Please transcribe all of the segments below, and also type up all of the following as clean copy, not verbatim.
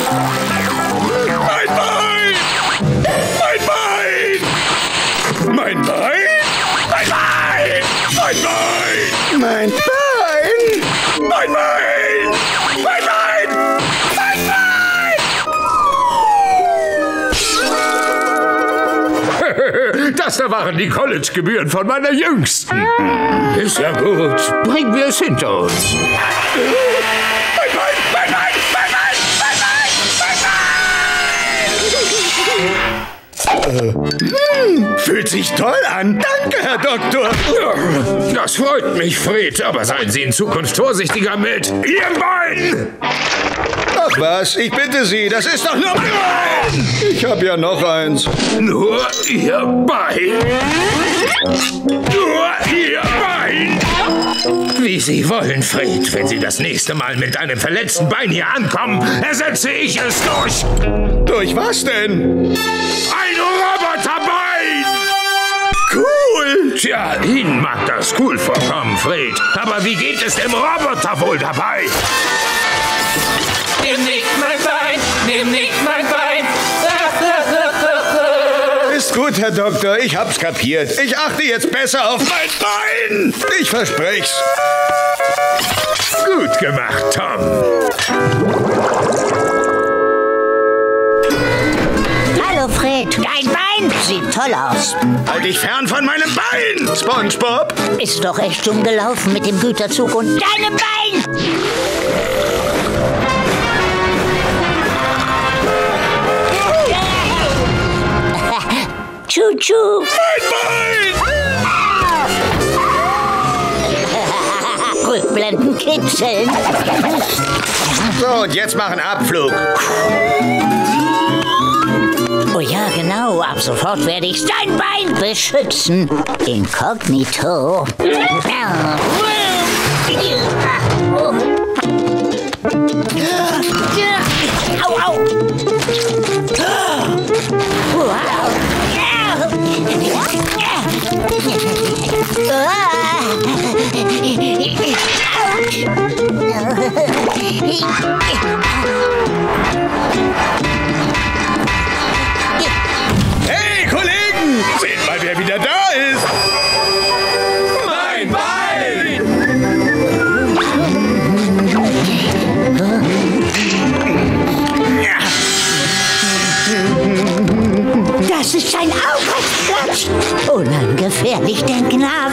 Mein Bein! Mein Bein! Mein Bein! Mein Bein! Mein Bein! Mein Bein! Mein Bein! Mein Bein! Mein Bein! Das da waren die College-Gebühren von meiner Jüngsten. Ist ja gut. Bringen wir es hinter uns. Mein Bein! Mein Bein! Mein Bein! Mein Bein! Fühlt sich toll an. Danke, Herr Doktor. Das freut mich, Fred, aber seien Sie in Zukunft vorsichtiger mit Ihrem Bein! Ach was, ich bitte Sie, das ist doch nur mein Bein. Ich habe ja noch eins. Nur Ihr Bein! Nur Ihr Bein! Wie Sie wollen, Fred. Wenn Sie das nächste Mal mit einem verletzten Bein hier ankommen, ersetze ich es durch Durch was denn? ein Roboterbein! Cool. Tja, Ihnen mag das cool vorkommen, Fred. Aber wie geht es dem Roboter wohl dabei? Nimm nicht mein Bein, nimm nicht mein Bein. Ist gut, Herr Doktor, ich hab's kapiert. Ich achte jetzt besser auf mein Bein. Ich versprech's. Gut gemacht, Tom. Hallo Fred, dein Bein sieht toll aus. Halt dich fern von meinem Bein, SpongeBob. Ist doch echt dumm gelaufen mit dem Güterzug und deinem Bein. Tschu-tschu. Mein Bein. Rückblenden kitzeln. So, und jetzt mach einen Abflug. Oh ja, genau. Ab sofort werde ich dein Bein beschützen. Inkognito. Au, au. Hey, Kollegen! Seht mal, wer wieder da ist. Mein Bein! Das ist ein Arbeitsplatz. Unangefährlich, denk nach.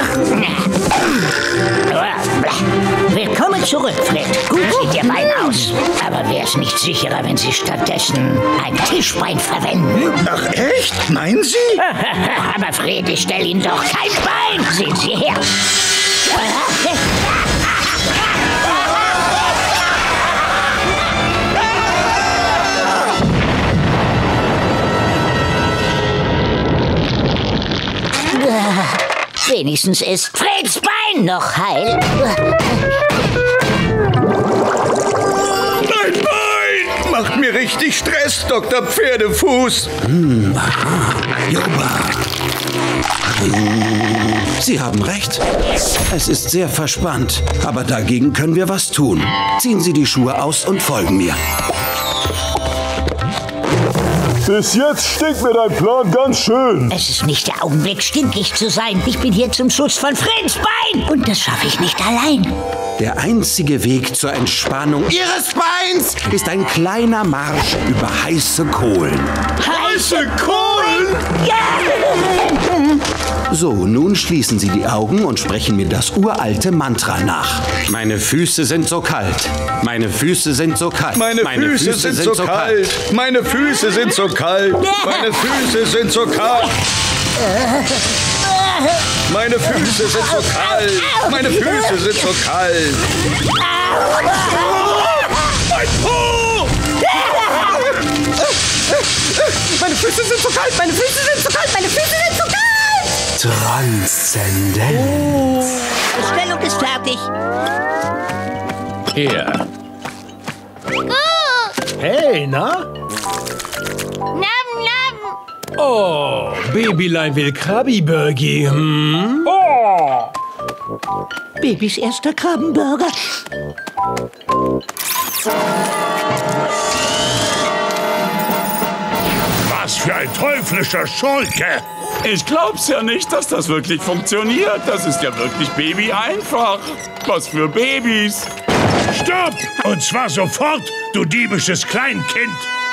Willkommen zurück, Fred. Gut sieht Ihr Bein aus. Aber wäre es nicht sicherer, wenn Sie stattdessen ein Tischbein verwenden? Ach, echt? Meinen Sie? Aber Fred, ich stelle Ihnen doch kein Bein. Sehen Sie her. Wenigstens ist Freds Bein noch heil. Mein Bein! Macht mir richtig Stress, Dr. Pferdefuß. Sie haben recht. Es ist sehr verspannt, aber dagegen können wir was tun. Ziehen Sie die Schuhe aus und folgen mir. Bis jetzt stinkt mir dein Plan ganz schön. Es ist nicht der Augenblick, stinkig zu sein. Ich bin hier zum Schutz von Freds Bein. Und das schaffe ich nicht allein. Der einzige Weg zur Entspannung Ihres Beins ist ein kleiner Marsch über heiße Kohlen. Heiße Kohlen? So, nun schließen Sie die Augen und sprechen mir das uralte Mantra nach. Meine Füße sind so kalt. Meine Füße sind so kalt. Meine Füße sind so kalt. Meine Füße sind so kalt. Meine Füße sind so kalt. Meine Füße sind so kalt. Meine Füße sind so kalt. Mein Po! Meine Füße sind so kalt, meine Füße sind so kalt, meine Füße sind so kalt! Transzendent. Bestellung ist fertig. Hier. Hey, na? Oh, Babylein will Krabbi-Burgi. Babys erster Krabbenburger. Was für ein teuflischer Schurke! Ich glaub's ja nicht, dass das wirklich funktioniert. Das ist ja wirklich Baby einfach. Was für Babys. Stopp! Und zwar sofort, du diebisches Kleinkind!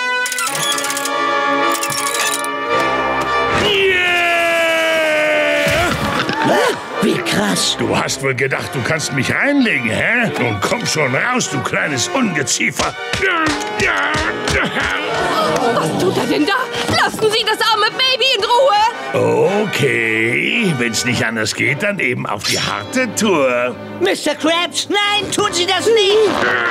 Wie krass. Du hast wohl gedacht, du kannst mich reinlegen, hä? Nun komm schon raus, du kleines Ungeziefer. Was tut er denn da? Lassen Sie das arme Baby in Ruhe! Okay, wenn's nicht anders geht, dann eben auf die harte Tour. Mr. Krabs, nein, tun Sie das nicht!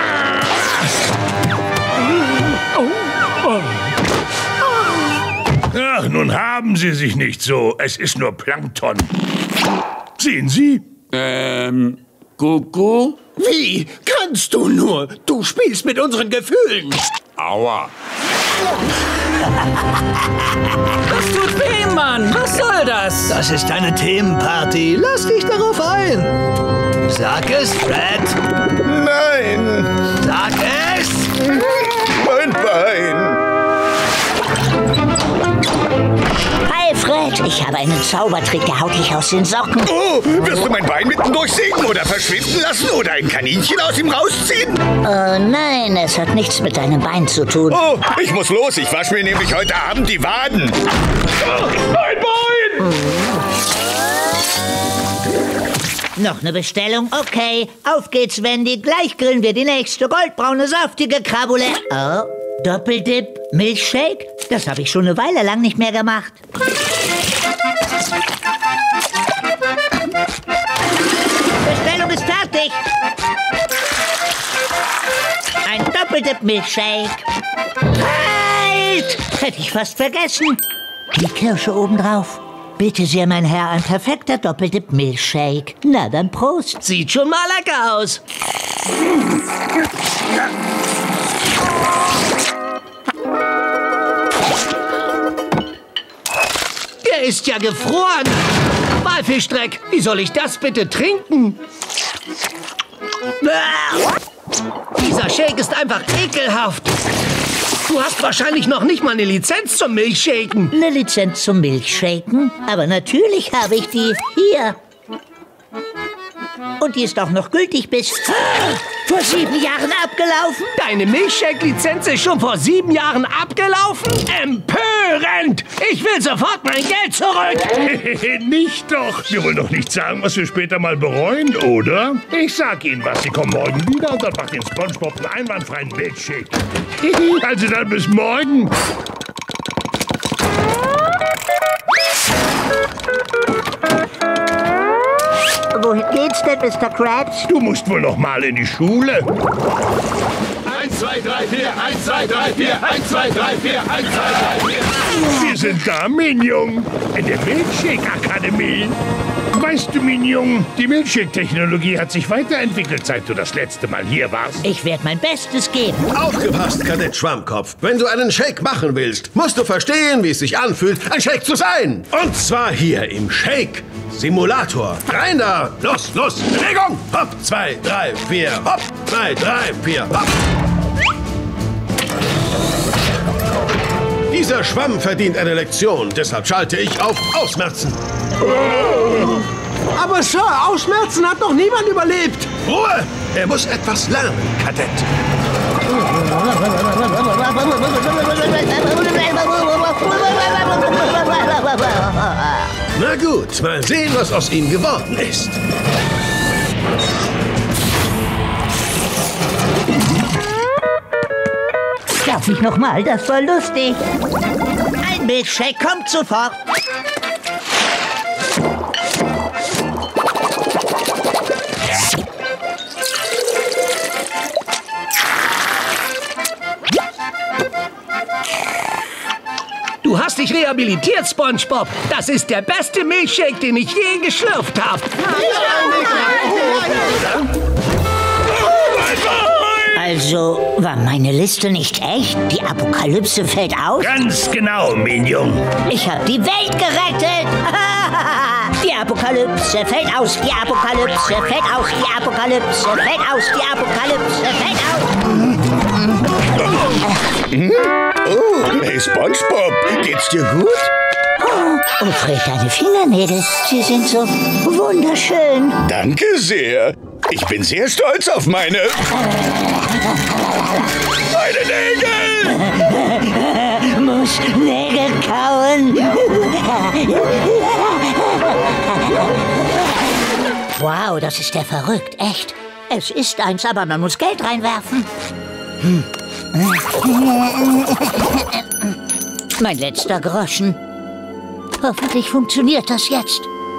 Ach, nun haben Sie sich nicht so. Es ist nur Plankton. Sehen Sie? Kuckuck? Wie kannst du nur? Du spielst mit unseren Gefühlen. Aua. Das tut weh, Mann! Was soll das? Das ist eine Themenparty. Lass dich darauf ein. Sag es, Fred. Nein, Sag es. mein Bein. Hi, Fred, ich habe einen Zaubertrick, der haut dich aus den Socken. Oh, wirst du mein Bein mitten durchsägen oder verschwinden lassen oder ein Kaninchen aus ihm rausziehen? Oh nein, es hat nichts mit deinem Bein zu tun. Oh, ich muss los. Ich wasche mir nämlich heute Abend die Waden. Oh, mein Bein! Noch eine Bestellung? Okay, auf geht's, Wendy. Gleich grillen wir die nächste goldbraune, saftige Krabule. Oh, Doppeldip, Milchshake? Das habe ich schon eine Weile lang nicht mehr gemacht. Bestellung ist fertig. Ein Doppeldip-Milchshake. Halt! Hätte ich fast vergessen. Die Kirsche obendrauf. Bitte sehr, mein Herr, ein perfekter Doppeldip-Milchshake. Na dann Prost. Sieht schon mal lecker aus. Der ist ja gefroren. Walfischdreck, wie soll ich das bitte trinken? Dieser Shake ist einfach ekelhaft. Du hast wahrscheinlich noch nicht mal eine Lizenz zum Milchshaken. Eine Lizenz zum Milchshaken? Aber natürlich habe ich die. Hier. Und die ist auch noch gültig bis vor 7 Jahren abgelaufen. Deine Milchshake-Lizenz ist schon vor 7 Jahren abgelaufen? Empörend! Ich will sofort mein Geld zurück! Nicht doch. Wir wollen doch nicht sagen, was wir später mal bereuen, oder? Ich sag Ihnen was. Sie kommen morgen wieder und dann macht den SpongeBob einen einwandfreien Milchshake. Also dann bis morgen. Wohin geht's denn, Mr. Krabs? Du musst wohl noch mal in die Schule. 1, 2, 3, 4, 1, 2, 3, 4, 1, 2, 3, 4, 1, 2, 3, 4. Wir sind da, Minion. In der Milchshake-Akademie. Weißt du, Minion, die Milchshake-Technologie hat sich weiterentwickelt, seit du das letzte Mal hier warst. Ich werde mein Bestes geben. Aufgepasst, Kadett Schwammkopf. Wenn du einen Shake machen willst, musst du verstehen, wie es sich anfühlt, ein Shake zu sein. Und zwar hier im Shake Simulator. Rein da! Los, los! Bewegung! Hopp, 2, 3, 4, hopp! 2, 3, 4, hopp! Dieser Schwamm verdient eine Lektion, deshalb schalte ich auf Ausmerzen. Aber Sir, Ausmerzen hat noch niemand überlebt. Ruhe! Er muss etwas lernen, Kadett. Na gut, mal sehen, was aus ihm geworden ist. Darf ich noch mal? Das war lustig. Ein Milchshake kommt sofort. Du hast dich rehabilitiert, SpongeBob. Das ist der beste Milchshake, den ich je geschlürft habe. Also, war meine Liste nicht echt? Die Apokalypse fällt aus? Ganz genau, Minion. Ich habe die Welt gerettet! Die Apokalypse fällt aus, die Apokalypse fällt aus, die Apokalypse fällt aus, die Apokalypse fällt aus. Oh, hey SpongeBob, geht's dir gut? Oh, Fred, deine Fingernägel, sie sind so wunderschön. Danke sehr. Ich bin sehr stolz auf meine Nägel. Muss Nägel kauen. Wow, das ist ja verrückt, echt. Es ist eins, aber man muss Geld reinwerfen. Mein letzter Groschen. Hoffentlich funktioniert das jetzt.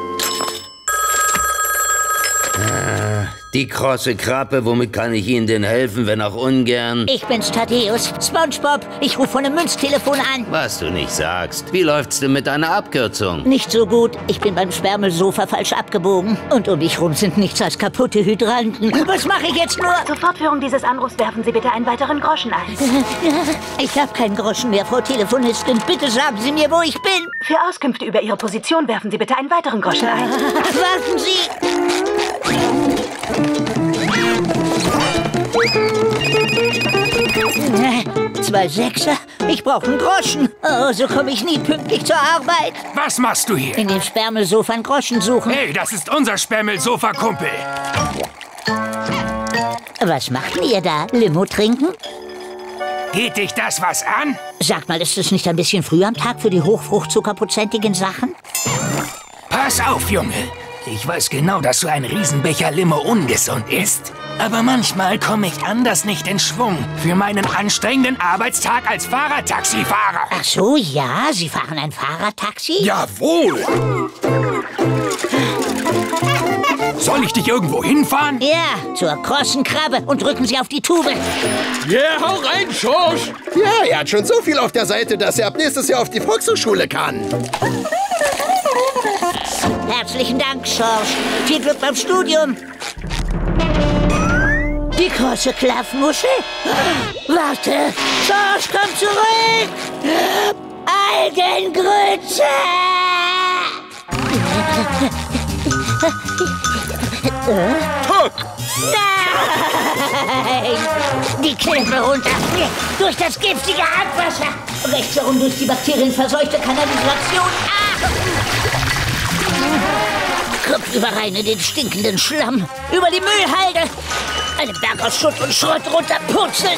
Die krosse Krabbe, womit kann ich Ihnen denn helfen, wenn auch ungern? Ich bin's, Thaddeus. SpongeBob, ich rufe von einem Münztelefon an. Was du nicht sagst. Wie läuft's denn mit deiner Abkürzung? Nicht so gut. Ich bin beim Spermelsofa falsch abgebogen. Und um mich rum sind nichts als kaputte Hydranten. Was mache ich jetzt nur? Zur Fortführung dieses Anrufs werfen Sie bitte einen weiteren Groschen ein. Ich habe keinen Groschen mehr, Frau Telefonistin. Bitte sagen Sie mir, wo ich bin. Für Auskünfte über Ihre Position werfen Sie bitte einen weiteren Groschen ein. Warten Sie! 2 Sechser? Ich brauche einen Groschen. Oh, so komme ich nie pünktlich zur Arbeit. Was machst du hier? In dem Spermelsofa einen Groschen suchen. Hey, das ist unser Spermelsofa-Kumpel. Was macht ihr da? Limo trinken? Geht dich das was an? Sag mal, ist es nicht ein bisschen früh am Tag für die hochfruchtzuckerprozentigen Sachen? Pass auf, Junge. Ich weiß genau, dass so ein Riesenbecher Limo ungesund ist. Aber manchmal komme ich anders nicht in Schwung für meinen anstrengenden Arbeitstag als Fahrradtaxifahrer. Ach so, ja, Sie fahren ein Fahrradtaxi? Jawohl! Soll ich dich irgendwo hinfahren? Ja, zur krossen Krabbe und drücken Sie auf die Tube. Yeah, hau rein, Schorsch! Ja, er hat schon so viel auf der Seite, dass er ab nächstes Jahr auf die Volkshochschule kann. Herzlichen Dank, Schorsch. Viel Glück beim Studium. Die große Klaffmuschel? Warte, Schorsch, komm zurück! Algengrütze! Nein! Die Klippe runter! Durch das giftige Abwasser! Rechts herum durch die bakterienverseuchte Kanalisation! Kopfüberrein in den stinkenden Schlamm! Über die Müllhalde! Einen Berg aus Schutt und Schrott runterputzeln!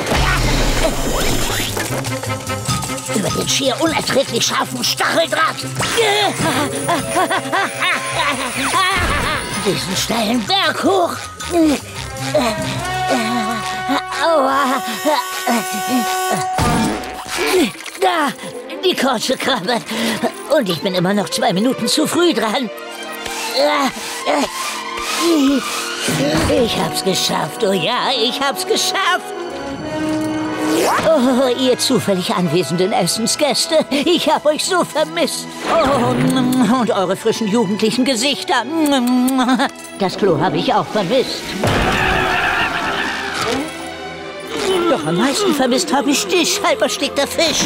Über den schier unerträglich scharfen Stacheldraht! Diesen steilen Berg hoch! Aua! Da! Die große Krabbe! Und ich bin immer noch 2 Minuten zu früh dran! Ich hab's geschafft, oh ja, ich hab's geschafft! Oh, ihr zufällig anwesenden Essensgäste, ich hab euch so vermisst! Oh, und eure frischen jugendlichen Gesichter! Das Klo habe ich auch vermisst! Doch am meisten vermisst habe ich dich, halb erstickter Fisch!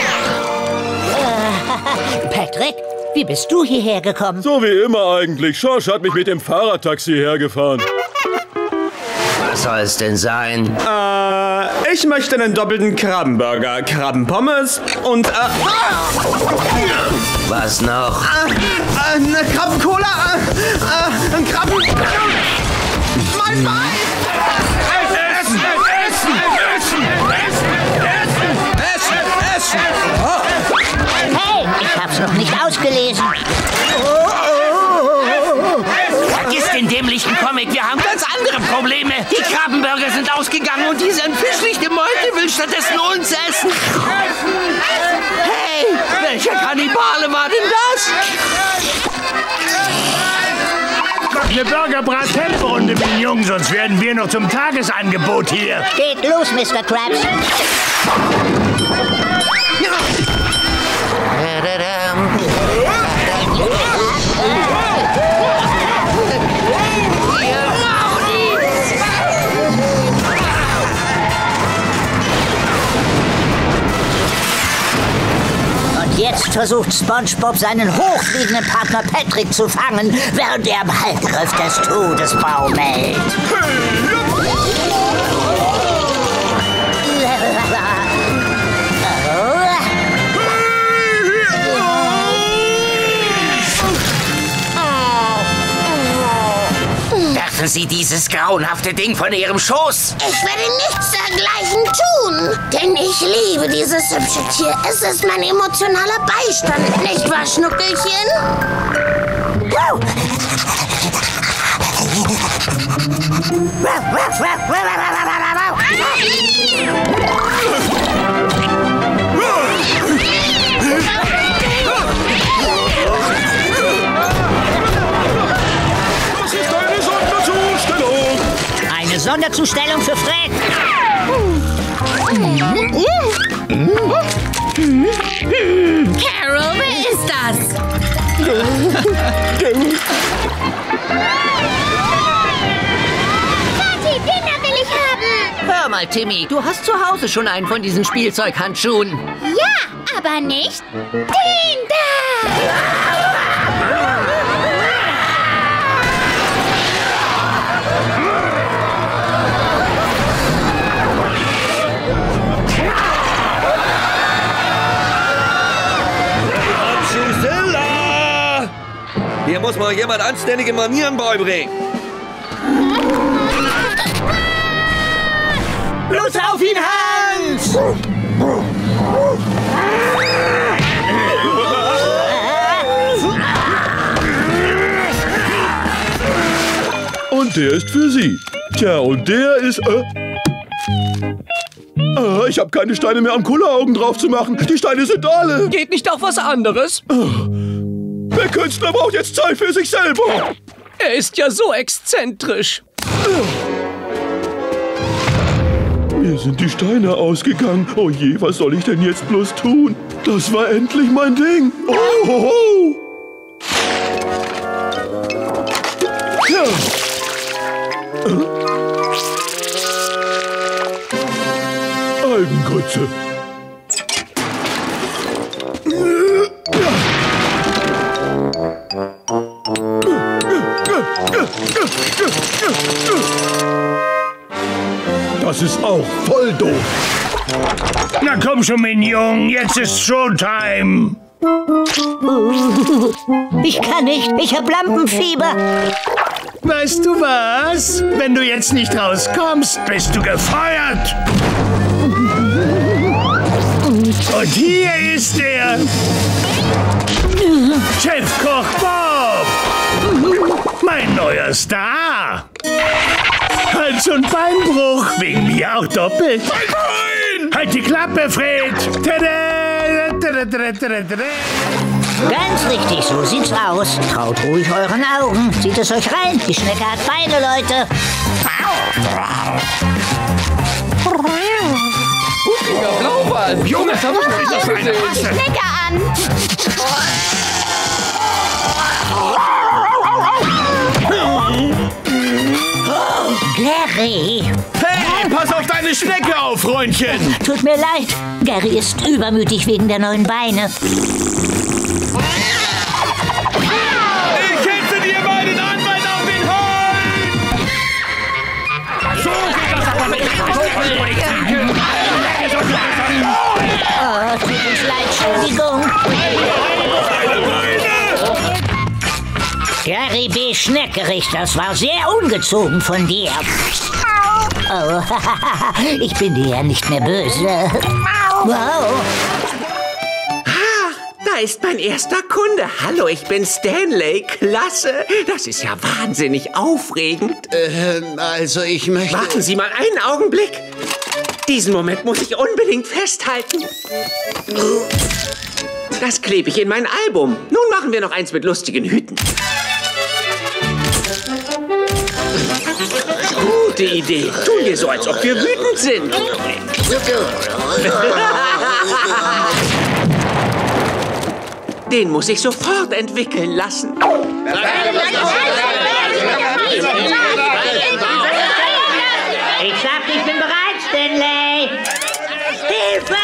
Patrick? Wie bist du hierher gekommen? So wie immer eigentlich. Schorsch hat mich mit dem Fahrradtaxi hergefahren. Was soll es denn sein? Ich möchte einen doppelten Krabbenburger, Krabbenpommes und, Was noch? Eine Krabbencola, ein Krabben... Mein Bein! Essen! Essen! Essen! Essen! Essen! Essen! Hey, ich hab's noch nicht ausgelesen. Vergiss den dämlichen Comic, wir haben ganz andere Probleme. Die Krabbenburger sind ausgegangen und diese entfischlichte Meute will stattdessen uns essen. Hey, welcher Kannibale war denn das? Eine Burgerbrat-Temporunde, Mignon, sonst werden wir noch zum Tagesangebot hier. Geht los, Mr. Krabs. Und jetzt versucht SpongeBob seinen hochfliegenden Partner Patrick zu fangen, während er am Halsgriff des Todes baumelt. Stoßen Sie dieses grauenhafte Ding von Ihrem Schoß! Ich werde nichts dergleichen tun, denn ich liebe dieses hübsche Tier. Es ist mein emotionaler Beistand, nicht wahr, Schnuckelchen? Das ist eine Sonderzustellung. Eine Sonderzustellung für Fred. Carol, wer ist das? Vati, den will ich haben. Hör mal, Timmy, du hast zu Hause schon einen von diesen Spielzeughandschuhen. Ja, aber nicht den da. Hier muss mal jemand anständige Manieren beibringen. Los auf ihn, Hans! Und der ist für Sie. Tja, und der ist... ich habe keine Steine mehr am Kulleraugen drauf zu machen. Die Steine sind alle. Geht nicht auch was anderes? Der Künstler braucht jetzt Zeit für sich selber. Er ist ja so exzentrisch. Mir sind die Steine ausgegangen. Oh je, was soll ich denn jetzt bloß tun? Das war endlich mein Ding. Oh, ho, ho. Ja. Algengrütze. Das ist auch voll doof. Na komm schon, Mignon, jetzt ist Showtime. Ich kann nicht, ich hab Lampenfieber. Weißt du was? Wenn du jetzt nicht rauskommst, bist du gefeuert. Und hier ist er. Chefkoch Bob. Mein neuer Star. Hals- und Beinbruch. Wegen mir auch doppelt. Mein Bein! Halt die Klappe, Fred. Ganz richtig, so sieht's aus. Traut ruhig euren Augen. Zieht es euch rein. Die Schnecke hat Beine, Leute. Mutiger Blauwal. Junge, das ist eine Rasse. Schnecke an. Gary! Hey, pass auf deine Schnecke auf, Freundchen! Tut mir leid, Gary ist übermütig wegen der neuen Beine. Ich hetze dir meinen Anwalt auf den Hals! So geht das aber nicht. Oh, tut uns leid, Entschuldigung. Gary B. Schneckerich, das war sehr ungezogen von dir. Oh, ich bin dir ja nicht mehr böse. Wow. Da ist mein erster Kunde. Hallo, ich bin Stanley. Klasse. Das ist ja wahnsinnig aufregend. Also ich möchte... Warten Sie mal einen Augenblick. Diesen Moment muss ich unbedingt festhalten. Das klebe ich in mein Album. Nun machen wir noch eins mit lustigen Hüten. Gute Idee. Tun wir so, als ob wir wütend sind. Den muss ich sofort entwickeln lassen. Ich sag, ich bin bereit, Stanley. Hilfe!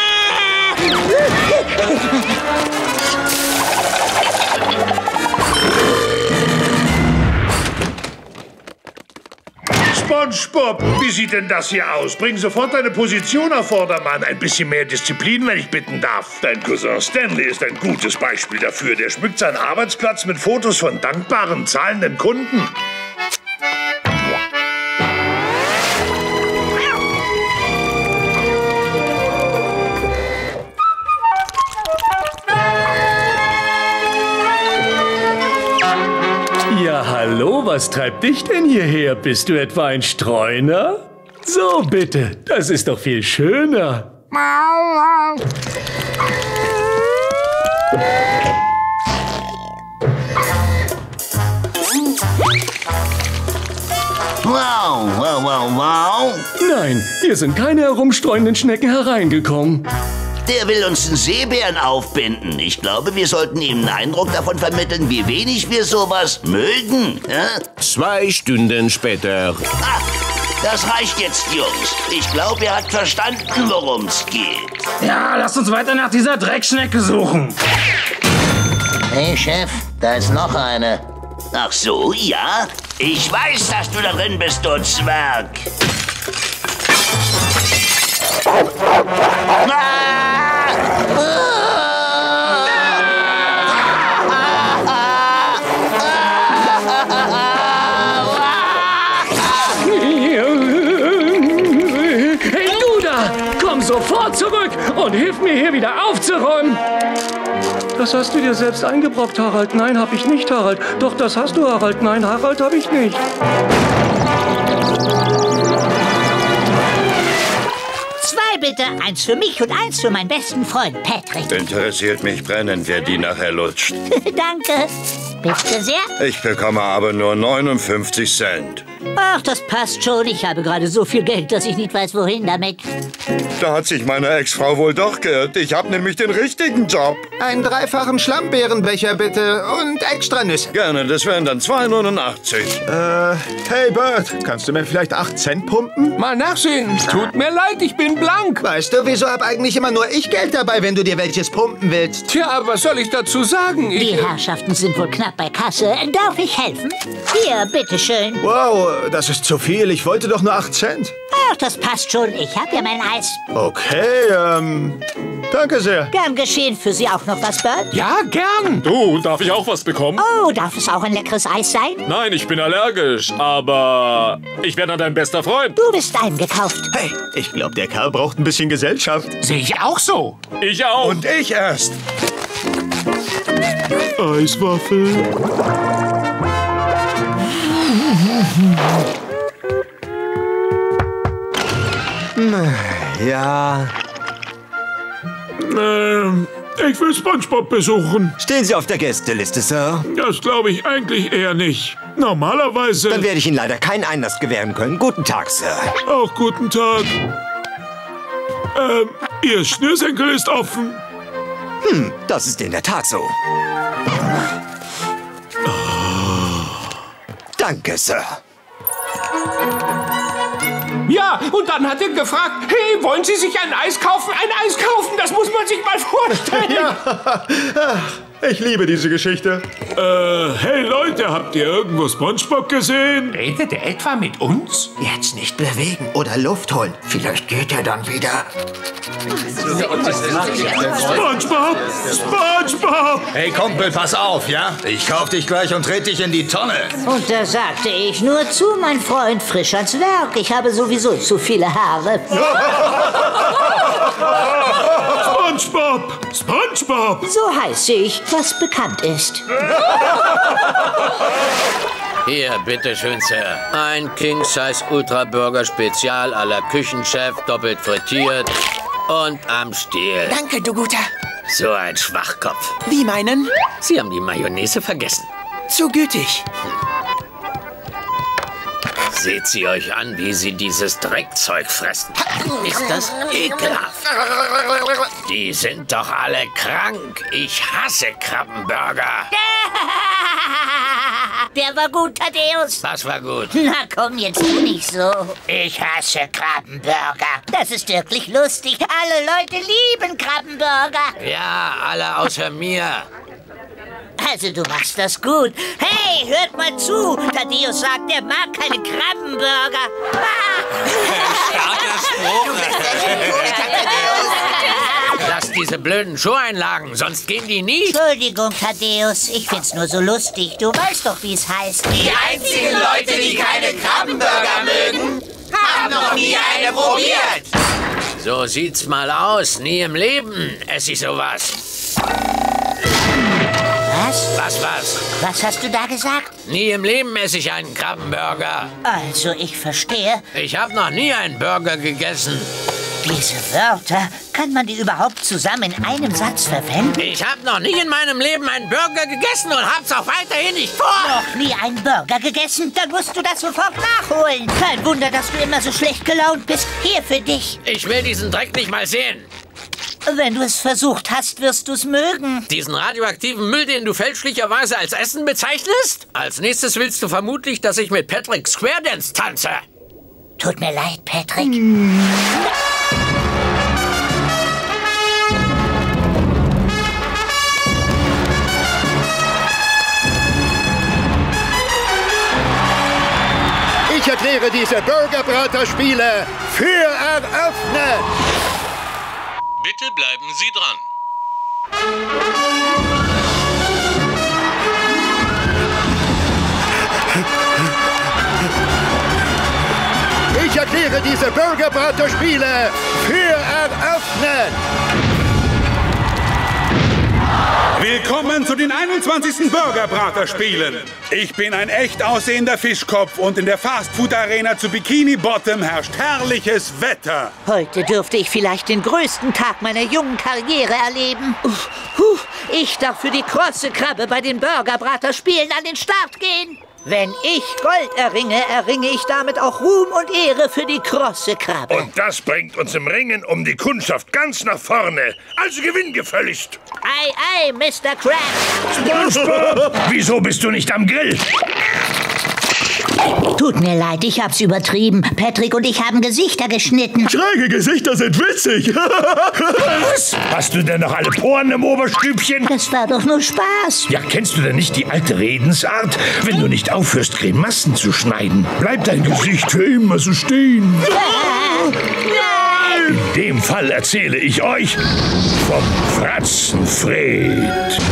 SpongeBob, wie sieht denn das hier aus? Bring sofort deine Position auf Vordermann. Ein bisschen mehr Disziplin, wenn ich bitten darf. Dein Cousin Stanley ist ein gutes Beispiel dafür. Der schmückt seinen Arbeitsplatz mit Fotos von dankbaren, zahlenden Kunden. was treibt dich denn hierher? Bist du etwa ein Streuner? So, bitte, das ist doch viel schöner. Wow, wow, wow, wow. Nein, hier sind keine herumstreuenden Schnecken hereingekommen. Der will uns einen Seebären aufbinden. Ich glaube, wir sollten ihm einen Eindruck davon vermitteln, wie wenig wir sowas mögen. Ja? 2 Stunden später. Ah, das reicht jetzt, Jungs. Ich glaube, er hat verstanden, worum es geht. Ja, lasst uns weiter nach dieser Dreckschnecke suchen. Hey, Chef, da ist noch eine. Ach so, ja? Ich weiß, dass du da drin bist, du Zwerg. Hey, du da! Komm sofort zurück und hilf mir hier wieder aufzuräumen! Das hast du dir selbst eingebrockt, Harald. Nein, hab ich nicht, Harald. Doch, das hast du, Harald. Nein, Harald, hab ich nicht. 2 bitte. 1 für mich und 1 für meinen besten Freund Patrick. Interessiert mich brennend, wer die nachher lutscht. Danke. Bitte sehr. Ich bekomme aber nur 59 Cent. Ach, das passt schon. Ich habe gerade so viel Geld, dass ich nicht weiß, wohin damit. Da hat sich meine Ex-Frau wohl doch geirrt. Ich habe nämlich den richtigen Job. Einen 3-fachen Schlammbeerenbecher bitte und extra Nüsse. Gerne, das wären dann 2,89. Hey Bert, kannst du mir vielleicht 8 Cent pumpen? Mal nachsehen. Tut mir leid, ich bin blank. Weißt du, wieso hab eigentlich immer nur ich Geld dabei, wenn du dir welches pumpen willst? Tja, was soll ich dazu sagen? Die Herrschaften sind wohl knapp bei Kasse. Darf ich helfen? Hier, bitteschön. Wow, das ist zu viel. Ich wollte doch nur 8 Cent. Ach, das passt schon. Ich habe ja mein Eis. Okay, danke sehr. Gern geschehen. Für Sie auch noch was, Bert? Ja, gern. Du, darf ich auch was bekommen? Oh, darf es auch ein leckeres Eis sein? Nein, ich bin allergisch, aber ich werde dein bester Freund. Du bist eingekauft. Hey, ich glaube, der Kerl braucht ein bisschen Gesellschaft. Sehe ich auch so. Ich auch. Und ich erst. Eiswaffel. Ja. Ich will SpongeBob besuchen. Stehen Sie auf der Gästeliste, Sir? Das glaube ich eigentlich eher nicht. Normalerweise... Dann werde ich Ihnen leider keinen Einlass gewähren können. Guten Tag, Sir. Auch guten Tag. Ihr Schnürsenkel ist offen. Das ist in der Tat so. Danke, Sir. Ja, und dann hat er gefragt, hey, wollen Sie sich ein Eis kaufen? Ein Eis kaufen, das muss man sich mal vorstellen. Ja, ich liebe diese Geschichte. Hey Leute, habt ihr irgendwo SpongeBob gesehen? Redet er etwa mit uns? Jetzt nicht bewegen oder Luft holen. Vielleicht geht er dann wieder. SpongeBob! SpongeBob! Hey Kumpel, pass auf, ja? Ich kauf dich gleich und trete dich in die Tonne. Und da sagte ich nur zu, mein Freund, frisch ans Werk. Ich habe sowieso zu viele Haare. SpongeBob! SpongeBob! So heiße ich, was bekannt ist. Hier, bitteschön, Sir. Ein King-Size Ultra Burger Spezial à la Küchenchef, doppelt frittiert und am Stiel. Danke, du Guter. So ein Schwachkopf. Wie meinen? Sie haben die Mayonnaise vergessen. Zu gütig. Seht sie euch an, wie sie dieses Dreckzeug fressen. Ist das ekelhaft? Die sind doch alle krank. Ich hasse Krabbenburger. Der war gut, Thaddeus. Was war gut? Na komm, jetzt tu nicht so. Ich hasse Krabbenburger. Das ist wirklich lustig. Alle Leute lieben Krabbenburger. Ja, alle außer mir. Also, du machst das gut. Hey, hört mal zu. Thaddeus sagt, er mag keine Krabbenburger. Starker Spruch. Lass diese blöden Schuheinlagen, sonst gehen die nie. Entschuldigung, Thaddeus. Ich find's nur so lustig. Du weißt doch, wie es heißt. Die einzigen Leute, die keine Krabbenburger mögen, haben noch nie eine probiert. So sieht's mal aus. Nie im Leben esse ich sowas. Was? Was? Was hast du da gesagt? Nie im Leben esse ich einen Krabbenburger. Also, ich verstehe. Ich habe noch nie einen Burger gegessen. Diese Wörter, kann man die überhaupt zusammen in einem Satz verwenden? Ich habe noch nie in meinem Leben einen Burger gegessen und hab's auch weiterhin nicht vor. Noch nie einen Burger gegessen? Dann musst du das sofort nachholen. Kein Wunder, dass du immer so schlecht gelaunt bist. Hier für dich. Ich will diesen Dreck nicht mal sehen. Wenn du es versucht hast, wirst du es mögen. Diesen radioaktiven Müll, den du fälschlicherweise als Essen bezeichnest? Als nächstes willst du vermutlich, dass ich mit Patrick Square Dance tanze. Tut mir leid, Patrick. Ich erkläre diese Burgerbrater-Spiele für eröffnet. Bitte bleiben Sie dran. Ich erkläre diese Burgerbrater-Spiele für eröffnet. Willkommen zu den 21. Burgerbrater-Spielen. Ich bin ein echt aussehender Fischkopf und in der Fastfood-Arena zu Bikini Bottom herrscht herrliches Wetter. Heute dürfte ich vielleicht den größten Tag meiner jungen Karriere erleben. Ich darf für die krosse Krabbe bei den Burgerbrater-Spielen an den Start gehen. Wenn ich Gold erringe, erringe ich damit auch Ruhm und Ehre für die krosse Krabbe. Und das bringt uns im Ringen um die Kundschaft ganz nach vorne. Also gewinn gefälligst. Ei, Mr. Krabs. SpongeBob, wieso bist du nicht am Grill? Tut mir leid, ich hab's übertrieben. Patrick und ich haben Gesichter geschnitten. Schräge Gesichter sind witzig. Was? Hast du denn noch alle Poren im Oberstübchen? Das war doch nur Spaß. Ja, kennst du denn nicht die alte Redensart? Wenn du nicht aufhörst, Grimassen zu schneiden, bleibt dein Gesicht für immer so stehen. In dem Fall erzähle ich euch vom Fratzenfred.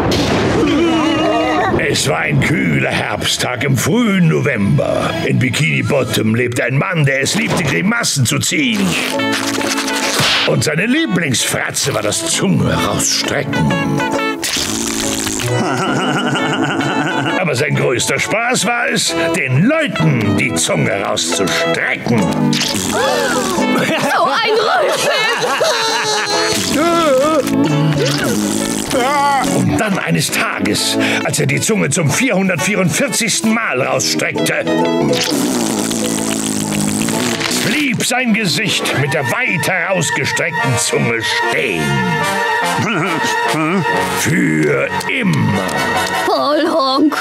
Es war ein kühler Herbsttag im frühen November. In Bikini Bottom lebt ein Mann, der es liebte, Grimassen zu ziehen. Und seine Lieblingsfratze war das Zunge rausstrecken. Aber sein größter Spaß war es, den Leuten die Zunge rauszustrecken. So ein Und dann eines Tages, als er die Zunge zum 444. Mal rausstreckte, blieb sein Gesicht mit der weit herausgestreckten Zunge stehen. Für immer. Paul Honk.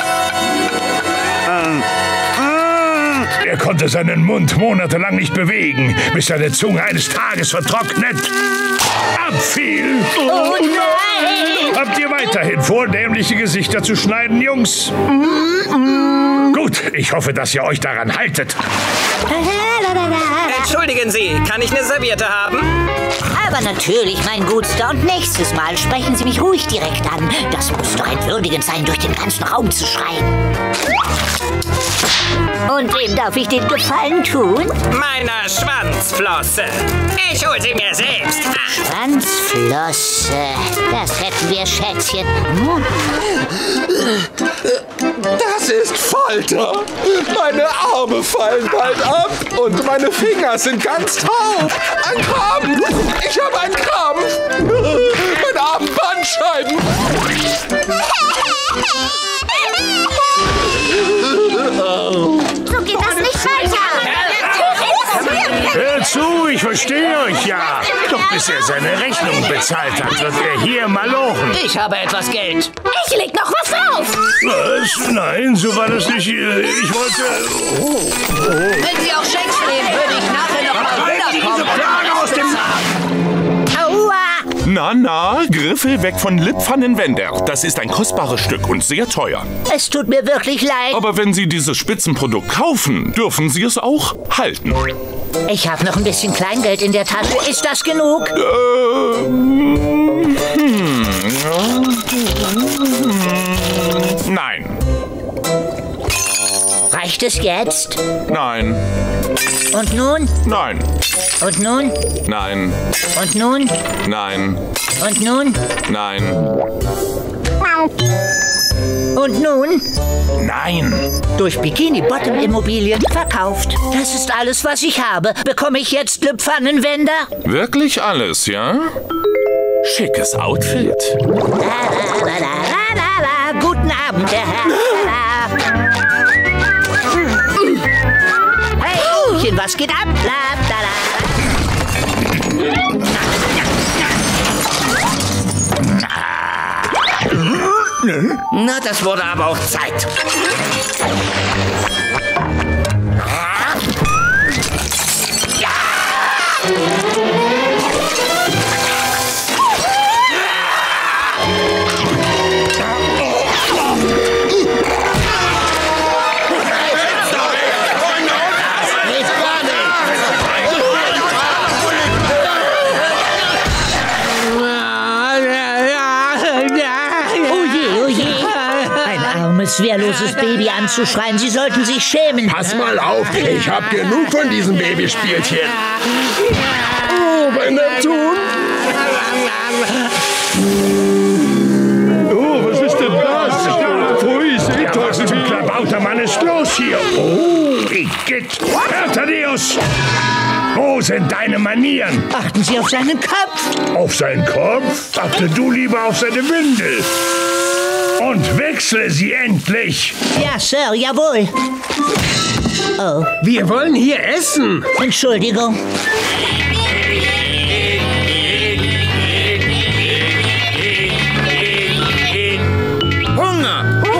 Er konnte seinen Mund monatelang nicht bewegen, bis seine Zunge eines Tages vertrocknet abfiel. Oh nein! Habt ihr weiterhin vor, dämliche Gesichter zu schneiden, Jungs? Gut, ich hoffe, dass ihr euch daran haltet. Entschuldigen Sie, kann ich eine Serviette haben? Aber natürlich, mein Gutster. Und nächstes Mal sprechen Sie mich ruhig direkt an. Das muss doch entwürdigend sein, durch den ganzen Raum zu schreien. Und wem darf ich den Gefallen tun? Meiner Schwanzflosse. Ich hol sie mir selbst. Schwanzflosse. Das hätten wir, Schätzchen. Das ist Folter. Meine Arme fallen bald ab und meine Finger sind ganz taub. Ein Krampf. Ich habe einen Krampf. Meine armen Bandscheiben. So geht das nicht weiter. Hört zu, ich verstehe euch ja. Doch bis er seine Rechnung bezahlt hat, wird er hier malochen. Ich habe etwas Geld. Ich leg noch was drauf. Was? Nein, so war das nicht. Ich wollte... Wenn Sie auch Schecks nehmen, würde ich nachher noch mal wiederkommen. Diese Plage aus dem... Aua! Na, Griffel weg von Lip van den Wender. Das ist ein kostbares Stück und sehr teuer. Es tut mir wirklich leid. Aber wenn Sie dieses Spitzenprodukt kaufen, dürfen Sie es auch halten. Ich habe noch ein bisschen Kleingeld in der Tasche. Ist das genug? Nein. Reicht es jetzt? Nein. Und nun? Nein. Und nun? Nein. Und nun? Nein. Und nun? Nein. Und nun? Nein. Durch Bikini Bottom Immobilien verkauft. Das ist alles, was ich habe. Bekomme ich jetzt Lüpfannenwender? Wirklich alles, ja? Schickes Outfit. Guten Abend, der Herr. Hey, Mädchen, was geht ab? Na, das wurde aber auch Zeit. Wehrloses Baby anzuschreien. Sie sollten sich schämen. Pass mal auf, ich hab genug von diesem Babyspielchen. Oh, bei Neptun. Oh, was ist denn das? Pfui, seht euch, so ein klabauter Mann ist los hier. Oh, Igitt. Herr Thaddeus, wo sind deine Manieren? Achten Sie auf seinen Kopf. Auf seinen Kopf? Achte du lieber auf seine Windel. Und wechsle sie endlich! Ja, Sir, jawohl. Oh. Wir wollen hier essen. Entschuldigung. Hunger!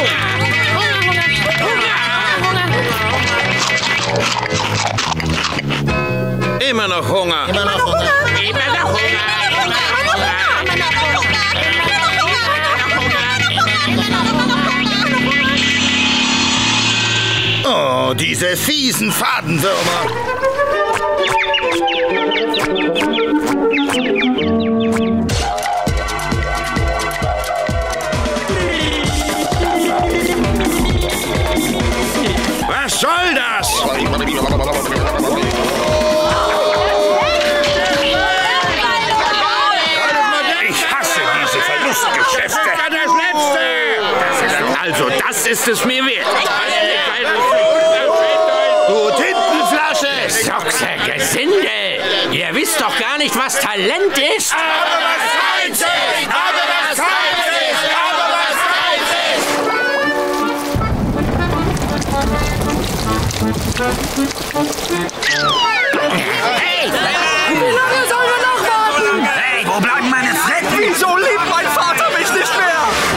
Immer noch Hunger! Immer noch Hunger! Immer noch Hunger! Oh, diese fiesen Fadenwürmer. Was soll das? Ich hasse diese Verlustgeschäfte. Das ist es mir wert. Du Tintenflasche! Soxe Gesindel! Ihr wisst doch gar nicht, was Talent ist! Aber was Heinz ist! Aber was Heinz ist! Aber was Heinz ist! Hey! Wie lange sollen wir noch warten? Hey, wo bleiben meine Fretten? Wieso liebt mein Vater mich nicht mehr?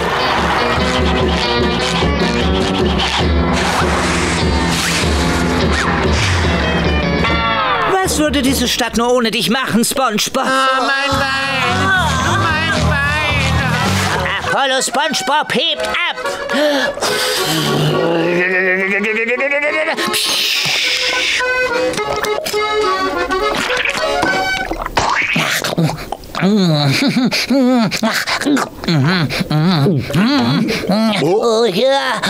Was würde diese Stadt nur ohne dich machen, SpongeBob? Oh, mein Bein! Oh, mein Bein! Apollo SpongeBob hebt ab! Oh ja.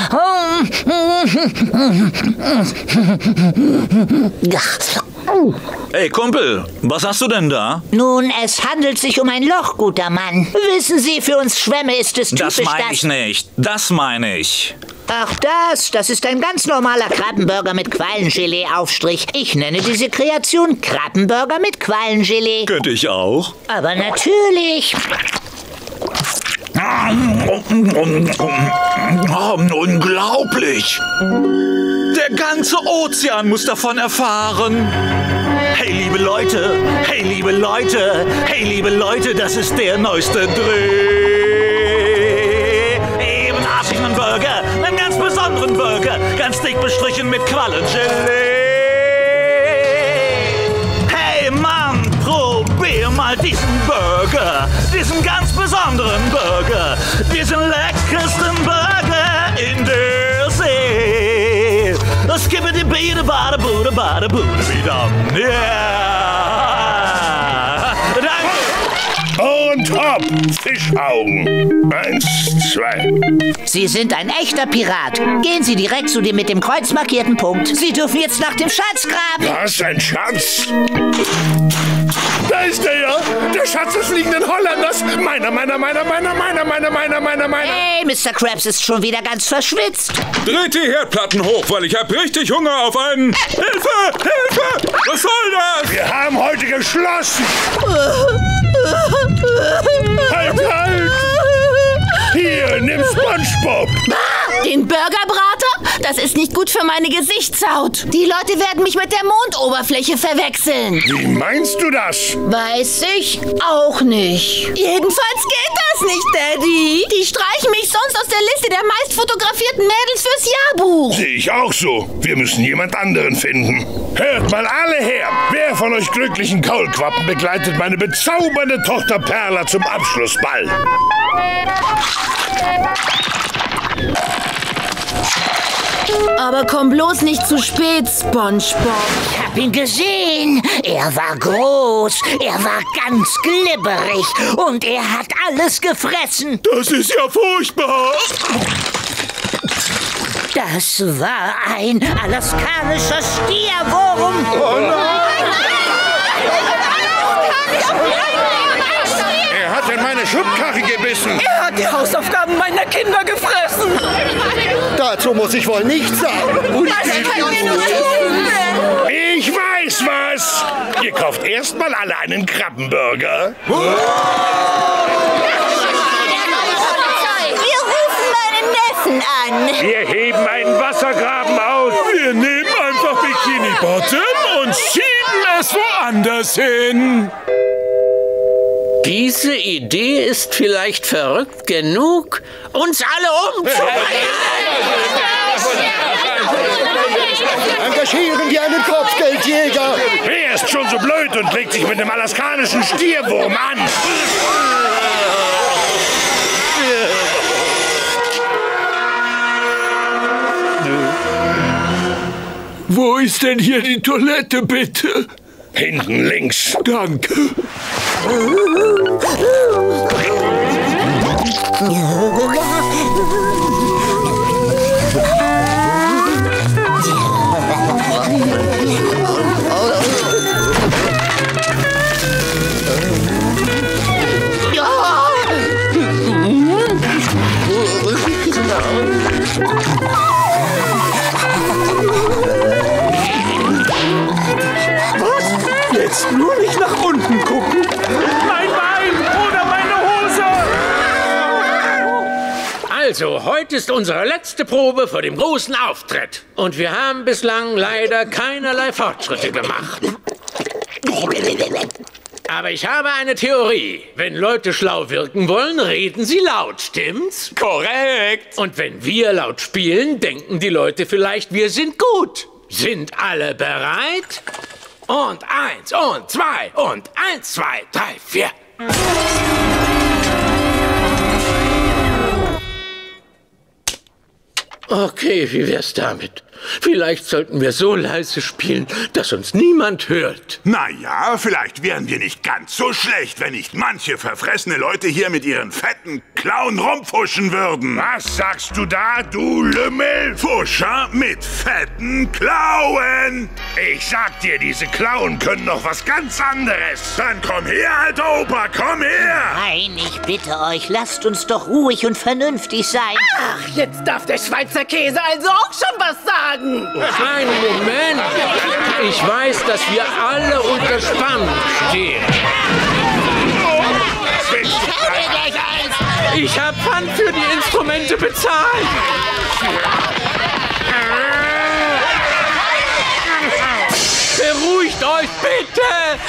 Ey, Kumpel, was hast du denn da? Nun, es handelt sich um ein Loch, guter Mann. Wissen Sie, für uns Schwämme ist es typisch, Das meine ich nicht. Das meine ich. Ach, das ist ein ganz normaler Krabbenburger mit Quallengelee-Aufstrich. Ich nenne diese Kreation Krabbenburger mit Quallengelee. Könnte ich auch? Aber natürlich. Oh, unglaublich! Der ganze Ozean muss davon erfahren. Hey, liebe Leute, hey, liebe Leute, hey, liebe Leute, das ist der neueste Dreh. Eben aß ich einen Burger, einen ganz besonderen Burger, ganz dick bestrichen mit Quallengelee. Hey, Mann, probier mal diesen Burger, diesen ganz besonderen Burger, diesen leckersten Burger in der See. Das gibt die Biene, bade, bude, wieder. Ja. Und Top! Fischaugen. 1, 2. Sie sind ein echter Pirat. Gehen Sie direkt zu dem mit dem Kreuz markierten Punkt. Sie dürfen jetzt nach dem Schatz graben. Was, ein Schatz? Da ist er ja! Der Schatz des fliegenden Holländers! Meiner! Hey, Mr. Krabs ist schon wieder ganz verschwitzt. Dreht die Herdplatten hoch, weil ich hab richtig Hunger auf einen... Hilfe! Hilfe! Was soll das? Wir haben heute geschlossen! Halt! Hier, nimm SpongeBob! Den Burgerbrater? Das ist nicht gut für meine Gesichtshaut. Die Leute werden mich mit der Mondoberfläche verwechseln. Wie meinst du das? Weiß ich auch nicht. Jedenfalls geht das nicht, Daddy. Die streichen mich sonst aus der Liste der meist fotografierten Mädels fürs Jahrbuch. Sehe ich auch so. Wir müssen jemand anderen finden. Hört mal alle her. Wer von euch glücklichen Kaulquappen begleitet meine bezaubernde Tochter Perla zum Abschlussball? Aber komm bloß nicht zu spät, SpongeBob. Ich hab ihn gesehen. Er war groß, er war ganz glibberig und er hat alles gefressen. Das ist ja furchtbar. Das war ein alaskanischer Stierwurm. Oh nein! Er hat in meine Schubkarre gebissen. Er hat die Hausaufgaben meiner Kinder gefressen. Dazu muss ich wohl nichts sagen. Ich weiß was. Ihr kauft erstmal alle einen Krabbenburger. Wir rufen meinen Neffen an. Wir heben einen Wassergraben aus. Wir nehmen einfach Bikini Bottom und schieben es woanders hin. Diese Idee ist vielleicht verrückt genug, uns alle umzubringen. Engagieren wir einen Kopfgeldjäger. Wer ist schon so blöd und legt sich mit dem alaskanischen Stierwurm an? Wo ist denn hier die Toilette, bitte? Hinten links. Danke. Jetzt nur nicht nach unten gucken. Mein Bein oder meine Hose! Also, heute ist unsere letzte Probe vor dem großen Auftritt. Und wir haben bislang leider keinerlei Fortschritte gemacht. Aber ich habe eine Theorie. Wenn Leute schlau wirken wollen, reden sie laut, stimmt's? Korrekt. Und wenn wir laut spielen, denken die Leute vielleicht, wir sind gut. Sind alle bereit? Und 1 und 2 und 1, 2, 3, 4. Okay, wie wär's damit? Vielleicht sollten wir so leise spielen, dass uns niemand hört. Naja, vielleicht wären wir nicht ganz so schlecht, wenn nicht manche verfressene Leute hier mit ihren fetten Klauen rumfuschen würden. Was sagst du da, du Lümmel? Fuscher mit fetten Klauen. Ich sag dir, diese Klauen können noch was ganz anderes. Dann komm her, alter Opa, komm her. Nein, ich bitte euch, lasst uns doch ruhig und vernünftig sein. Ach, jetzt darf der Schweizer Käse also auch schon was sagen. Einen Moment. Ich weiß, dass wir alle unter Spannung stehen. Ich habe Pfand für die Instrumente bezahlt. Beruhigt euch bitte.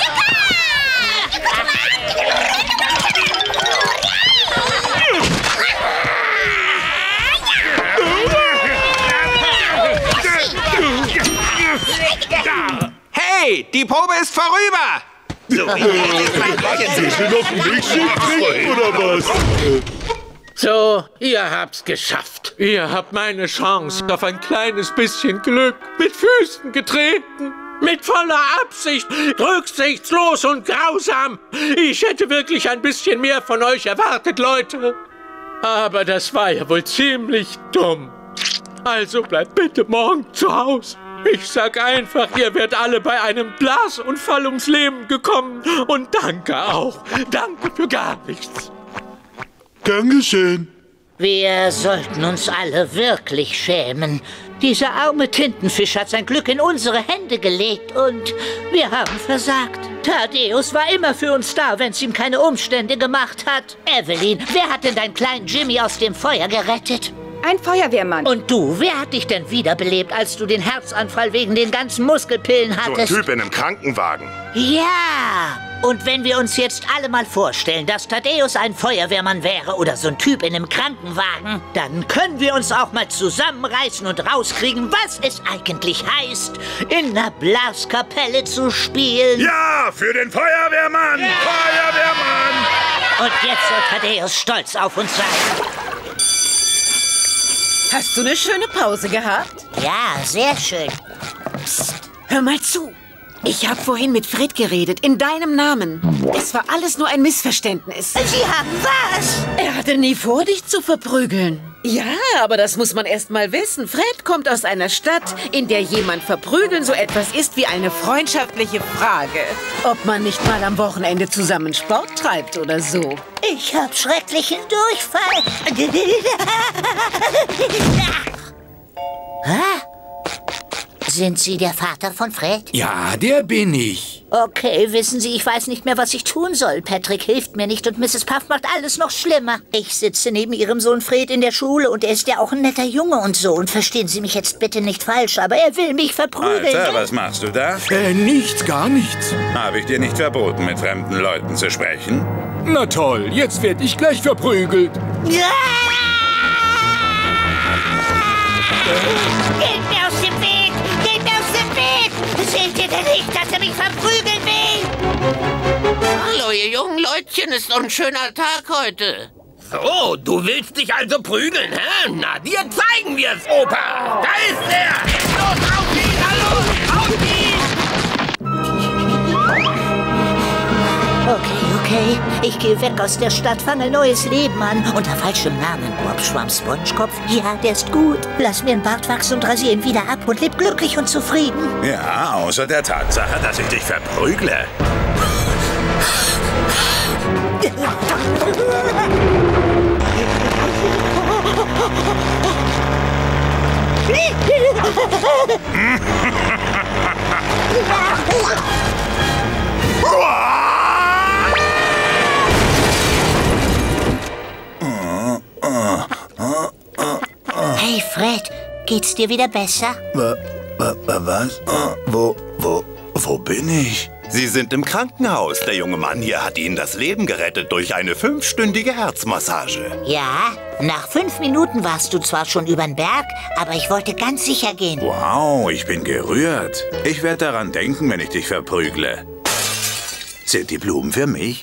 Hey, die Probe ist vorüber! So, noch ein Milchshake oder was? So, ihr habt's geschafft. Ihr habt meine Chance auf ein kleines bisschen Glück mit Füßen getreten. Mit voller Absicht, rücksichtslos und grausam. Ich hätte wirklich ein bisschen mehr von euch erwartet, Leute. Aber das war ja wohl ziemlich dumm. Also bleibt bitte morgen zu Hause. Ich sag einfach, ihr werdet alle bei einem Blasunfall ums Leben gekommen. Und danke auch. Danke für gar nichts. Gern geschehen. Wir sollten uns alle wirklich schämen. Dieser arme Tintenfisch hat sein Glück in unsere Hände gelegt und wir haben versagt. Thaddeus war immer für uns da, wenn es ihm keine Umstände gemacht hat. Evelyn, wer hat denn deinen kleinen Jimmy aus dem Feuer gerettet? Ein Feuerwehrmann. Und du, wer hat dich denn wiederbelebt, als du den Herzanfall wegen den ganzen Muskelpillen hattest? So ein Typ in einem Krankenwagen. Ja, und wenn wir uns jetzt alle mal vorstellen, dass Thaddeus ein Feuerwehrmann wäre oder so ein Typ in einem Krankenwagen, dann können wir uns auch mal zusammenreißen und rauskriegen, was es eigentlich heißt, in einer Blaskapelle zu spielen. Ja, für den Feuerwehrmann! Ja! Feuerwehrmann! Und jetzt soll Thaddeus stolz auf uns sein. Hast du eine schöne Pause gehabt? Ja, sehr schön. Psst, hör mal zu. Ich habe vorhin mit Fred geredet, in deinem Namen. Es war alles nur ein Missverständnis. Sie haben was? Er hatte nie vor, dich zu verprügeln. Ja, aber das muss man erst mal wissen. Fred kommt aus einer Stadt, in der jemand verprügeln so etwas ist wie eine freundschaftliche Frage. Ob man nicht mal am Wochenende zusammen Sport treibt oder so. Ich hab schrecklichen Durchfall. Sind Sie der Vater von Fred? Ja, der bin ich. Okay, wissen Sie, ich weiß nicht mehr, was ich tun soll. Patrick hilft mir nicht und Mrs. Puff macht alles noch schlimmer. Ich sitze neben Ihrem Sohn Fred in der Schule und er ist ja auch ein netter Junge und so. Und verstehen Sie mich jetzt bitte nicht falsch, aber er will mich verprügeln. Alter, was machst du da? Nichts, gar nichts. Habe ich dir nicht verboten, mit fremden Leuten zu sprechen? Na toll, jetzt werd ich gleich verprügelt. Ja! Geht mir aus dem Weg! Geht mir aus dem Weg! Seht ihr denn nicht, dass er mich verprügeln will? Hallo, ihr jungen Leutchen, ist doch ein schöner Tag heute. So, du willst dich also prügeln, hä? Na, dir zeigen wir's, Opa! Da ist er! Los, auf ihn, hallo! Auf ihn! Okay. Ich gehe weg aus der Stadt, fange ein neues Leben an. Unter falschem Namen. Bob Schwamm Spongekopf? Ja, der ist gut. Lass mir einen Bart wachsen und rasiere ihn wieder ab und leb glücklich und zufrieden. Ja, außer der Tatsache, dass ich dich verprügle. Hey Fred, geht's dir wieder besser? Was? Wo bin ich? Sie sind im Krankenhaus. Der junge Mann hier hat Ihnen das Leben gerettet durch eine 5-stündige Herzmassage. Ja, nach 5 Minuten warst du zwar schon übern Berg, aber ich wollte ganz sicher gehen. Wow, ich bin gerührt. Ich werde daran denken, wenn ich dich verprügle. Sind die Blumen für mich?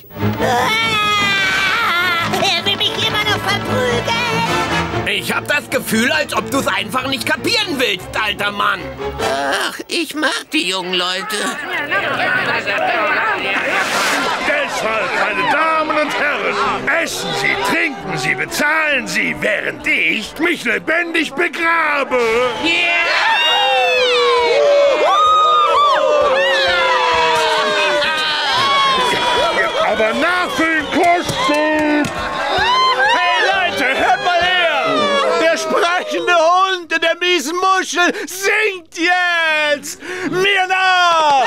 Er will mich immer noch verprügeln. Ich hab das Gefühl, als ob du's einfach nicht kapieren willst, alter Mann. Ach, ich mag die jungen Leute. Deshalb, meine Damen und Herren, essen Sie, trinken Sie, bezahlen Sie, während ich mich lebendig begrabe. Aber nachfüllen kostet. Hey Leute, hört mal her! Der sprechende Hund in der miesen Muschel singt jetzt! Mir nach!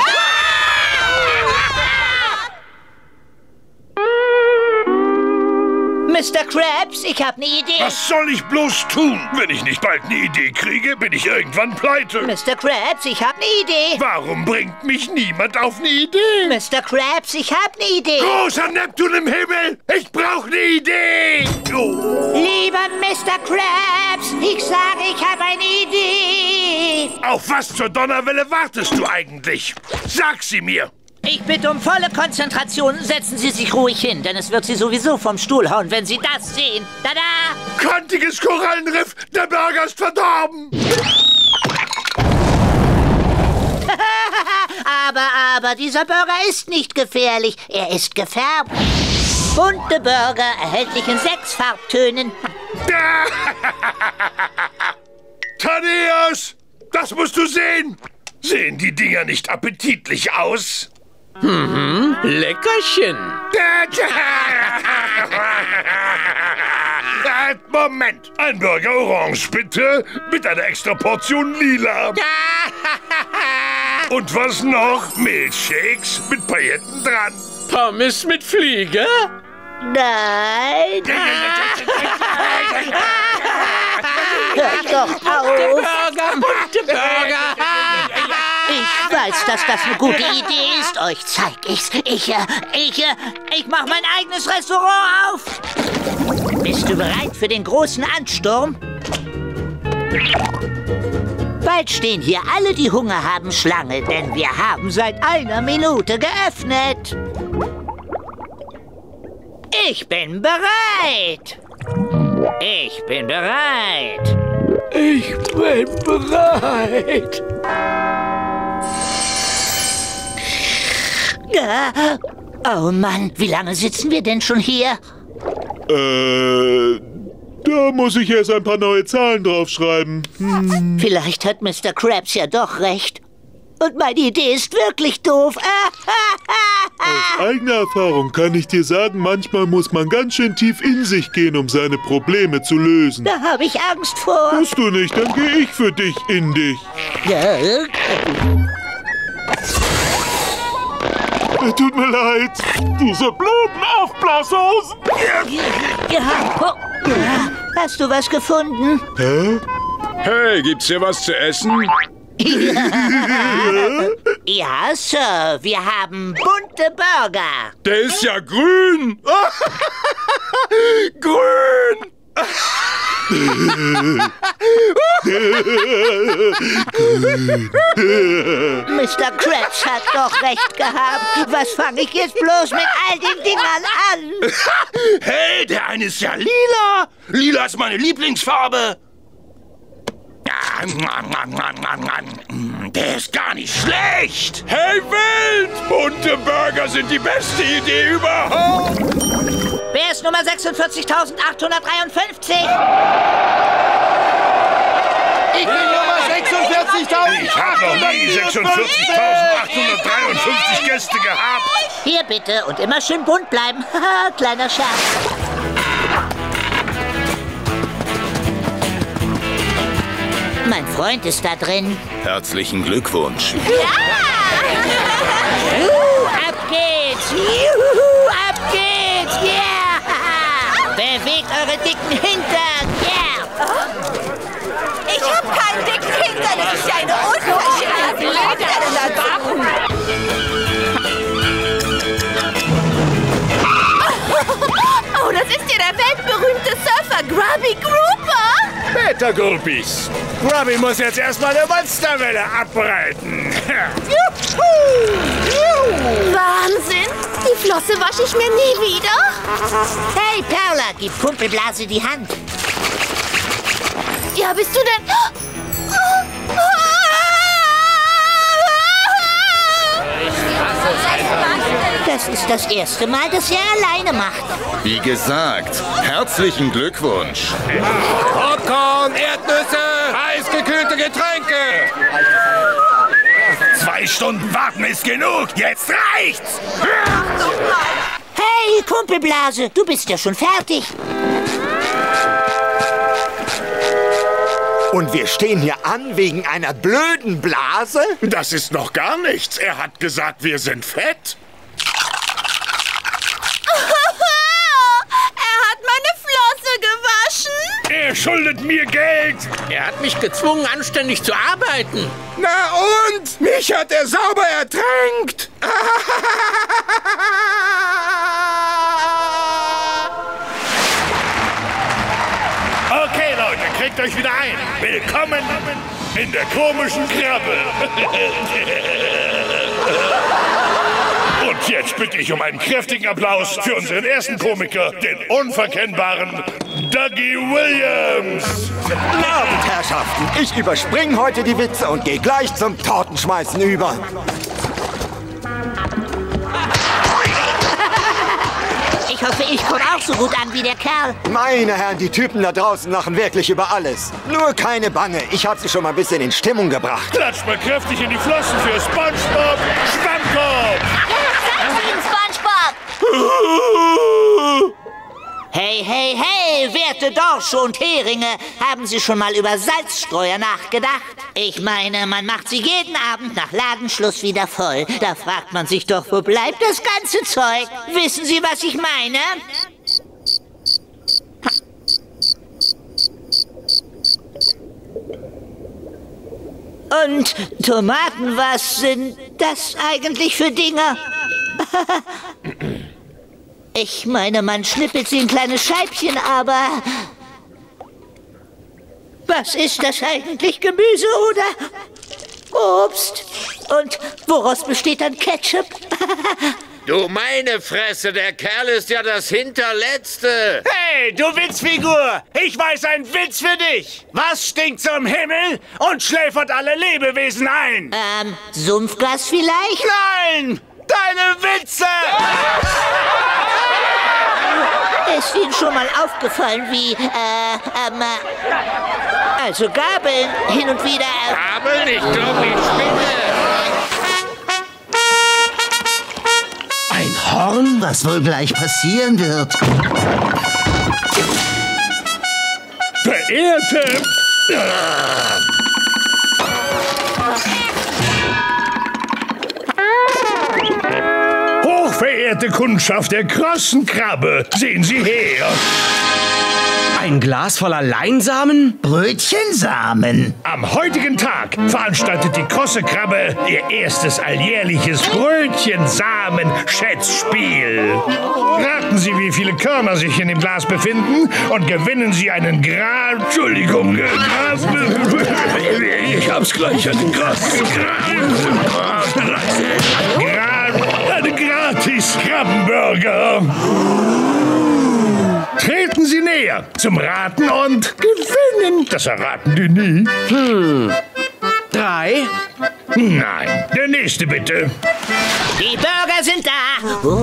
Mr. Krabs, ich habe eine Idee. Was soll ich bloß tun? Wenn ich nicht bald eine Idee kriege, bin ich irgendwann pleite. Mr. Krabs, ich habe eine Idee. Warum bringt mich niemand auf eine Idee? Mr. Krabs, ich habe eine Idee. Großer Neptun im Himmel, ich brauche eine Idee. Oh. Lieber Mr. Krabs, ich sage, ich habe eine Idee. Auf was zur Donnerwelle wartest du eigentlich? Sag sie mir. Ich bitte um volle Konzentration. Setzen Sie sich ruhig hin, denn es wird Sie sowieso vom Stuhl hauen, wenn Sie das sehen. Tada! Kantiges Korallenriff, der Burger ist verdorben. Aber, dieser Burger ist nicht gefährlich. Er ist gefärbt. Bunte Burger, erhältlich in 6 Farbtönen. Thaddeus, das musst du sehen. Sehen die Dinger nicht appetitlich aus? Leckerchen. Moment, ein Burger orange bitte, mit einer extra Portion lila. Und was noch? Milchshakes mit Pailletten dran. Pommes mit Fliege? Nein. Hört doch auf. Bunte Burger. Ich weiß, dass das eine gute Idee ist. Euch zeig ich's. Ich mach mein eigenes Restaurant auf. Bist du bereit für den großen Ansturm? Bald stehen hier alle, die Hunger haben, Schlange, denn wir haben seit 1 Minute geöffnet. Ich bin bereit. Ich bin bereit. Ich bin bereit. Oh Mann, wie lange sitzen wir denn schon hier? Da muss ich erst ein paar neue Zahlen draufschreiben. Vielleicht hat Mr. Krabs ja doch recht. Und meine Idee ist wirklich doof. Aus eigener Erfahrung kann ich dir sagen, manchmal muss man ganz schön tief in sich gehen, um seine Probleme zu lösen. Da habe ich Angst vor. Musst du nicht, dann gehe ich für dich in dich. Ja. Tut mir leid. Diese blöden Aufblashosen. Ja. Hast du was gefunden? Hä? Hey, gibt's hier was zu essen? Ja, Sir. Wir haben bunte Burger. Der ist ja grün. Grün. Mr. Krabs hat doch recht gehabt. Was fange ich jetzt bloß mit all den Dingern an? Hey, der eine ist ja lila. Lila ist meine Lieblingsfarbe. Der ist gar nicht schlecht. Hey, Wild! Bunte Burger sind die beste Idee überhaupt. Wer ist Nummer 46.853? Ich bin Nummer 46.000. Ich habe noch nie 46.853 Gäste gehabt. Hier bitte und immer schön bunt bleiben. Haha, kleiner Scherz. Mein Freund ist da drin. Herzlichen Glückwunsch. Ab geht's. Juhu, ab geht's. Yeah. Bewegt eure dicken Hintern. Yeah. Ich hab keinen dicken Hintern. Das ist ja eine Unverschämtheit. Oh, das ist ja der weltberühmte Surfer Grubby Grouper. Peter Gulpis. Grubby muss jetzt erstmal eine Monsterwelle abreiten. Wahnsinn. Die Flosse wasche ich mir nie wieder. Hey, Perla, gib Pumpelblase die Hand. Ja, bist du denn... Das ist das erste Mal, dass er alleine macht. Wie gesagt, herzlichen Glückwunsch. Popcorn, Erdnüsse, eisgekühlte Getränke. 2 Stunden warten ist genug. Jetzt reicht's. Hey, Kumpelblase, du bist ja schon fertig. Und wir stehen hier an wegen einer blöden Blase? Das ist noch gar nichts. Er hat gesagt, wir sind fett. Er schuldet mir Geld. Er hat mich gezwungen, anständig zu arbeiten. Na und? Mich hat er sauber ertränkt. Okay, Leute, kriegt euch wieder ein. Willkommen in der komischen Krabbe. Und jetzt bitte ich um einen kräftigen Applaus für unseren ersten Komiker, den unverkennbaren Dougie Williams. Guten Abend, Herrschaften. Ich überspringe heute die Witze und gehe gleich zum Tortenschmeißen über. Ich hoffe, ich komme auch so gut an wie der Kerl. Meine Herren, die Typen da draußen lachen wirklich über alles. Nur keine Bange, ich habe sie schon mal ein bisschen in Stimmung gebracht. Klatscht mal kräftig in die Flossen für SpongeBob Schwammkopf! SpongeBob! Hey, hey, hey, werte Dorsche und Heringe, haben Sie schon mal über Salzstreuer nachgedacht? Ich meine, man macht sie jeden Abend nach Ladenschluss wieder voll. Da fragt man sich doch, wo bleibt das ganze Zeug? Wissen Sie, was ich meine? Und Tomaten, was sind das eigentlich für Dinge? Ich meine, man schnippelt sie in kleine Scheibchen, aber... Was ist das eigentlich? Gemüse oder Obst? Und woraus besteht dann Ketchup? Du meine Fresse, der Kerl ist ja das Hinterletzte. Hey, du Witzfigur! Ich weiß einen Witz für dich! Was stinkt zum Himmel und schläfert alle Lebewesen ein? Sumpfgas vielleicht? Nein! Deine Witze! Ist Ihnen schon mal aufgefallen, wie, also Gabeln hin und wieder... Gabeln? Ich glaube, ich spinne. Ein Horn, was wohl gleich passieren wird. Verehrte... Hochverehrte Kundschaft der krossen Krabbe, sehen Sie her. Ein Glas voller Leinsamen? Brötchensamen. Am heutigen Tag veranstaltet die krosse Krabbe ihr erstes alljährliches Brötchensamen-Schätzspiel. Raten Sie, wie viele Körner sich in dem Glas befinden und gewinnen Sie einen Entschuldigung, ich hab's gleich an den einen gratis Krabbenburger. Treten Sie näher zum Raten und gewinnen. Das erraten die nie. 3? Nein, der nächste bitte. Die Burger sind da.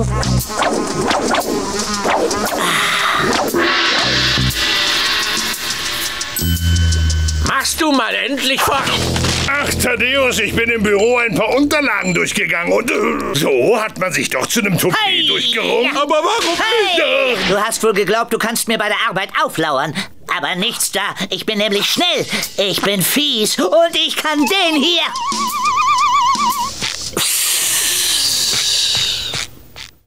Machst du mal endlich fort? Ach, Thaddeus, ich bin im Büro ein paar Unterlagen durchgegangen und so hat man sich doch zu einem Toupet durchgerungen. Aber warum nicht? Du hast wohl geglaubt, du kannst mir bei der Arbeit auflauern. Aber nichts da. Ich bin nämlich schnell. Ich bin fies und ich kann den hier.